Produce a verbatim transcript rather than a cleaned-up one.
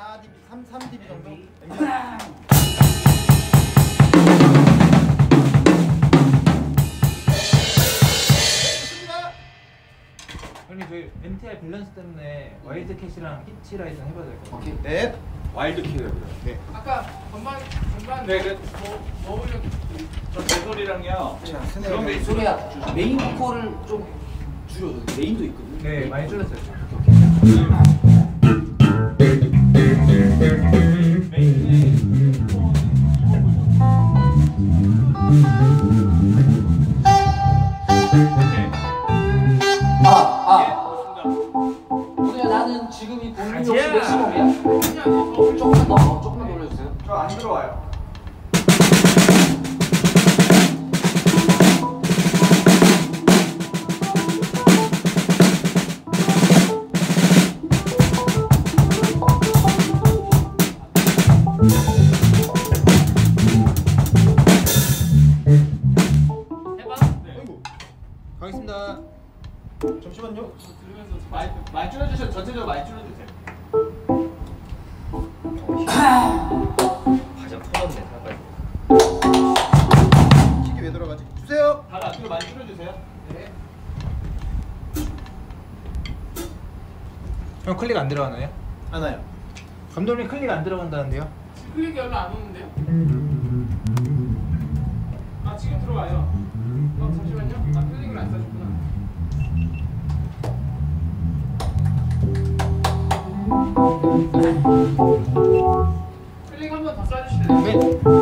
사 디비, 삼, 삼 디비 정도? 형님 저희 엠티아이 밸런스 때문에 와일드 캣이랑 히치라이트랑 해봐야 될 것 같아요. 오케이. 네. 와일드 캣이요. 네. 아까 전반 전반 네, 그 뭐 먹으려 저 제돌이랑요. 그럼 메인 소리야 메인 코를 좀 줄여줘. 메인도 있거든. 네, 많이 줄였어요. 아, 아. 소리야 나는 지금이 볼륨이 혹시 맥시멈이야? 조금만 더, 조금만 더 올려주세요. 저 안 들어와요. 해봐. 아이고. 가겠습니다. 잠시만요. 들으면서 많이 많이 줄여주세요. 전체적으로 많이 줄여주세요. 가장 터졌네, 사발. 킥이 왜 들어가지? 주세요. 다들 앞뒤로 많이 줄여주세요. 네. 형 클릭 안 들어가나요? 안 와요. 감독님 클릭 안 들어간다는데요? 지금 클릭이 별로 안 오는데요? 아 지금 들어와요. 어 잠시만요. 아 클릭을 안 써줬구나. 클릭 한 번 더 써주실래요? 네.